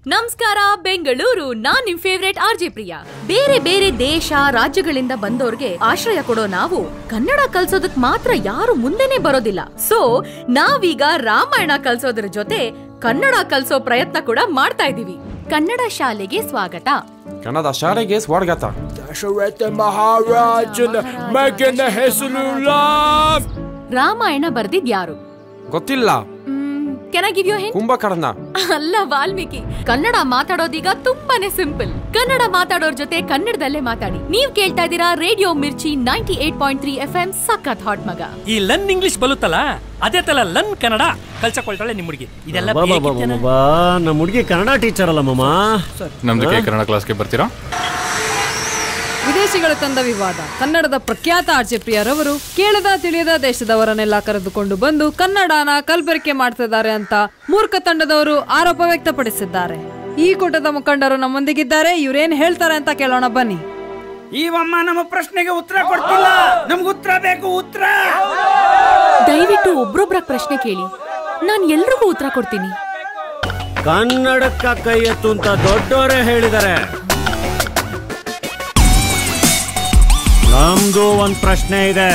ನಮಸ್ಕಾರ ಬೆಂಗಳೂರು, ನಾನ್ ನಿಮ್ favourite RJ Priya. ಬೇರೆ ಬೇರೆ ದೇಶ ರಾಜ್ಯಗಳಿಂದ ಬಂದೋರ್ಗೆ ಆಶ್ರಯ ಕೊಡೋ ನಾವು ಕನ್ನಡ ಕಲ್ಸೋದಕ್ ಮಾತ್ರ ಯಾರು ಮುಂದೆನೆ ಬರೋದಿಲ್ಲ. ಸೊ ನಾವೀಗ ರಾಮಾಯಣ ಕಲ್ಸೋದ್ರ ಜೊತೆ ಕನ್ನಡ ಕಲ್ಸೋ ಪ್ರಯತ್ನ ಕೂಡ ಮಾಡ್ತಾ ಇದೀವಿ. ಕನ್ನಡ ಶಾಲೆಗೆ ಸ್ವಾಗತ. ಕನ್ನಡ ಶಾಲೆಗೆ ಸ್ವಾಗತ. ದಶರಥ ಮಹಾರಾಜನ ಮಗನ ಹೆಸರು ರಾಮಾಯಣ ಬರ್ದಿದ್ ಯಾರು ಗೊತ್ತಿಲ್ಲ. Can I give you a hint? Kumbhakarna ಅಲ್ಲ, ವಾಲ್ಮೀಕಿ. ಕನ್ನಡ ಮಾತಾಡೋದೀಗ ತುಂಬಾನೇ ಸಿಂಪಲ್. ಕನ್ನಡ ಮಾತಾಡೋರ್ ಜೊತೆ ಕನ್ನಡದಲ್ಲೇ ಮಾತಾಡಿ. ನೀವ್ ಕೇಳ್ತಾ ಇದೀರಾ ರೇಡಿಯೋ ಮಿರ್ಚಿ 98.3 FM ಸಖತ್ ಹಾಟ್ ಮಗ. ಈ ಲನ್ ಇಂಗ್ಲಿಷ್ ಬಲುತ್ತಲ್ಲ, ಅದೇ ತರ ಲನ್ ಕನ್ನಡ ಕಲ್ಸಕೊಳ್ತಾಳೆ ನಿಮ್ ಹುಡುಗಿ. ಇದೆಲ್ಲ ನಮ್ಮ ಹುಡುಗಿ ಕನ್ನಡ ಟೀಚರ್ ಅಲ್ಲ ಮಾಮ. ನಮ್ದಕ್ಕೆ ಕನ್ನಡ ಕ್ಲಾಸ್ಗೆ ಬರ್ತೀರಾ? ವಿದೇಶಿಗಳು ತಂದ ವಿವಾದ. ಕನ್ನಡದ ಪ್ರಖ್ಯಾತ ಆರ್ಜೆ ಪ್ರಿಯರವರು ಕೇಳದ ತಿಳಿಯದ ದೇಶದವರನ್ನೆಲ್ಲ ಕರೆದುಕೊಂಡು ಬಂದು ಕನ್ನಡನ ಕಲಬೆರಕೆ ಮಾಡ್ತಿದ್ದಾರೆ ಅಂತ ಮೂರ್ಖ ತಂಡದವರು ಆರೋಪ ವ್ಯಕ್ತಪಡಿಸಿದ್ದಾರೆ. ಈ ಕೂಟದ ಮುಖಂಡರು ನಮ್ಮೊಂದಿಗಿದ್ದಾರೆ. ಇವ್ರೇನ್ ಹೇಳ್ತಾರೆ ಅಂತ ಕೇಳೋಣ ಬನ್ನಿ. ಈವಮ್ಮ ನಮ್ಮ ಪ್ರಶ್ನೆಗೆ ಉತ್ತರ ಕೊಡ್ತಿಲ್ಲ. ನಮ್ಗೆ ಉತ್ತರ ಬೇಕು, ಉತ್ತರ. ದಯವಿಟ್ಟು ಒಬ್ರೊಬ್ರ ಪ್ರಶ್ನೆ ಕೇಳಿ, ನಾನ್ ಎಲ್ರಿಗೂ ಉತ್ತರ ಕೊಡ್ತೀನಿ. ಕನ್ನಡಕ್ಕ ಕೈ ಎತ್ತು ಅಂತ ದೊಡ್ಡವರೇ ಹೇಳಿದ್ದಾರೆ. ನಮ್ದು ಒಂದ್ ಪ್ರಶ್ನೆ ಇದೆ.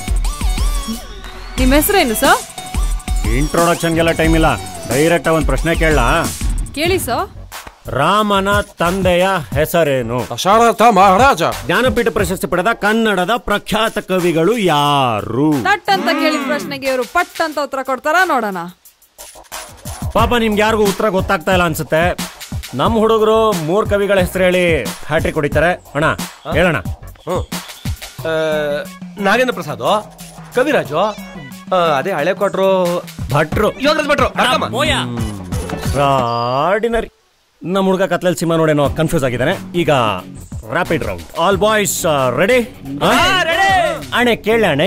ನಿಮ್ ಹೆಸರೇನು ಸರ್? ಇಂಟ್ರೊಡಕ್ಷನ್ಗೆಲ್ಲ ಟೈಮ್ ಇಲ್ಲ, ಡೈರೆಕ್ಟ್ ಒಂದ್ ಪ್ರಶ್ನೆ ಕೇಳಲಾ? ಕೇಳಿ ಸರ್. ರಾಮನ ತಂದೆಯ ಹೆಸರೇನು? ದಶರಥ ಮಹಾರಾಜ. ಜ್ಞಾನಪೀಠ ಪ್ರಶಸ್ತಿ ಪಡೆದ ಕನ್ನಡದ ಪ್ರಖ್ಯಾತ ಕವಿಗಳು ಯಾರು? ತಟ್ ಅಂತ ಕೇಳಿದ ಪ್ರಶ್ನೆಗೆ ಇವರು ಪಟ್ ಅಂತ ಉತ್ತರ ಕೊಡ್ತಾರ, ನೋಡೋಣ. ಪಾಪ ನಿಮ್ಗೆ ಯಾರಿಗೂ ಉತ್ತರ ಗೊತ್ತಾಗ್ತಾ ಇಲ್ಲ ಅನ್ಸುತ್ತೆ. ನಮ್ ಹುಡುಗರು 3 ಕವಿಗಳ ಹೆಸರು ಹೇಳಿ ಹ್ಯಾಟ್ರಿಕ್ ಹೊಡಿತಾರೆ. ಅಣ್ಣ ಹೇಳೋಣ. ನಾಗೇಂದ್ರ ಪ್ರಸಾದ್, ಕವಿರಾಜು, ಅದೇ ಹಳೆ ಕೊಟ್ರು, ಭಟ್ರು, ಯೋಗರಾಜ್ ಭಟ್ರು. ಆರ್ಡಿನರಿ. ನಮ್ಮ ಹುಡುಗ ಕತ್ಲಲ್ಲಿ ಸಿನಿಮಾ ನೋಡೇನೋ ಕನ್ಫ್ಯೂಸ್ ಆಗಿದ್ದಾನೆ. ಈಗ rapid round. All boys ready? ಅಣೆ ಕೇಳ ಅಣೆ.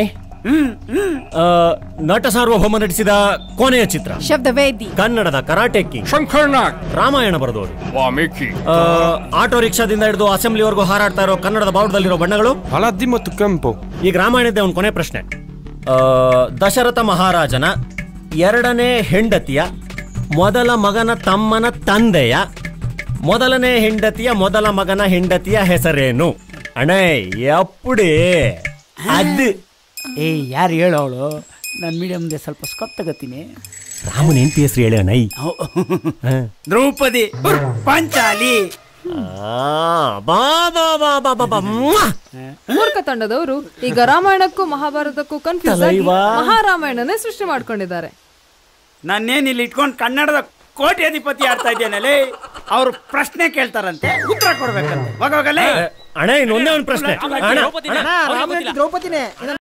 ನಟ ಸಾರ್ವಭೌಮ ನಟಿಸಿದ ಕೊನೆಯ ಚಿತ್ರ? ಶಬ್ದವೇದಿ. ಕನ್ನಡದ ಕರಾಟೆ ಕಿಂಗ್ ಶಂಕರ್ನಾಗ್. ರಾಮಾಯಣ ಬರೆದವರು? ವಾಲ್ಮೀಕಿ. ಆಟೋ ರಿಕ್ಷಾದಿಂದ ಹಿಡಿದು ಅಸೆಂಬ್ಲಿವರೆಗೂ ಹಾರಾಡ್ತಾ ಇರೋ ಕನ್ನಡದ ಬಾವುಟದಲ್ಲಿರೋ ಬಣ್ಣಗಳು? ಹಳದಿ ಮತ್ತು ಕೆಂಪು. ಈಗ ರಾಮಾಯಣದ ಒಂದು ಕೊನೆ ಪ್ರಶ್ನೆ. ದಶರಥ ಮಹಾರಾಜನ 2ನೇ ಹೆಂಡತಿಯ ಮೊದಲ ಮಗನ ತಮ್ಮನ ತಂದೆಯ ಮೊದಲನೇ ಹೆಂಡತಿಯ ಮೊದಲ ಮಗನ ಹೆಂಡತಿಯ ಹೆಸರೇನು? ಅಣ್ಣೇ ಎಪ್ಪುಡಿ ಅದು. ಯಾರು ಹೇಳೋಳು? ನಾನು ಮೀಡಿಯಮ್ಗೆ ಸ್ವಲ್ಪ ಸ್ಕೊಪ್ ತಗೋತೀನಿ. ರಾಮನ ಹೆಂಡತಿ ಹೆಸರು ಹೇಳಿ ಅಣ್ಣೈ. ದ್ರೌಪದಿ, ಪಾಂಚಾಲಿ. ಮೂರ್ಖ ತಂಡದವರು ಈಗ ರಾಮಾಯಣಕ್ಕೂ ಮಹಾಭಾರತಕ್ಕೂ ಕನ್ಫ್ಯೂಸ್ ಆಗಿ ಮಹಾರಾಮಾಯಣನೇ ಸೃಷ್ಟಿ ಮಾಡ್ಕೊಂಡಿದ್ದಾರೆ. ನಾನೇನ್ ಇಲ್ಲಿ ಇಟ್ಕೊಂಡು ಕನ್ನಡದ ಕೋಟ್ಯಾಧಿಪತಿ ಆಡ್ತಾ ಇದ್ದೇನಲ್ಲಿ. ಅವ್ರು ಪ್ರಶ್ನೆ ಕೇಳ್ತಾರಂತೆ, ಉತ್ತರ ಕೊಡ್ಬೇಕಂತೆ. ಹೋಗಲೇ ಅಣ್ಣ ಇನ್ನೊಂದೇ ಒಂದು ಪ್ರಶ್ನೆ. ದ್ರೌಪದಿನೇ